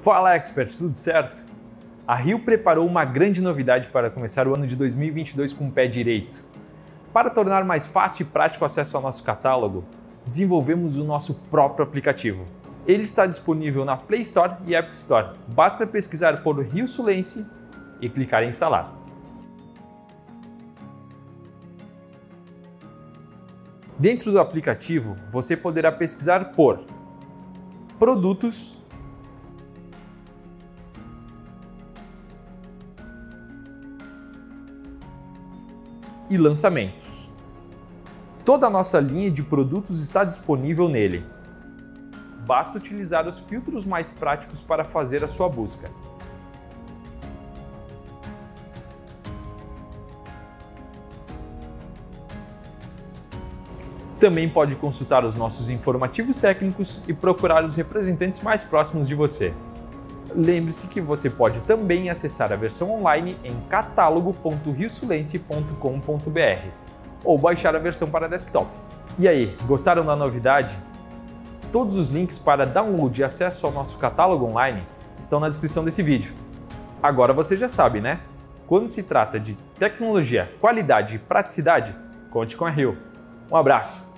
Fala, Expert, tudo certo? A Rio preparou uma grande novidade para começar o ano de 2022 com o pé direito. Para tornar mais fácil e prático o acesso ao nosso catálogo, desenvolvemos o nosso próprio aplicativo. Ele está disponível na Play Store e App Store. Basta pesquisar por Rio Sulense e clicar em instalar. Dentro do aplicativo, você poderá pesquisar por produtos, e lançamentos. Toda a nossa linha de produtos está disponível nele. Basta utilizar os filtros mais práticos para fazer a sua busca. Também pode consultar os nossos informativos técnicos e procurar os representantes mais próximos de você. Lembre-se que você pode também acessar a versão online em catálogo.riosulense.com.br ou baixar a versão para desktop. E aí, gostaram da novidade? Todos os links para download e acesso ao nosso catálogo online estão na descrição desse vídeo. Agora você já sabe, né? Quando se trata de tecnologia, qualidade e praticidade, conte com a Rio. Um abraço!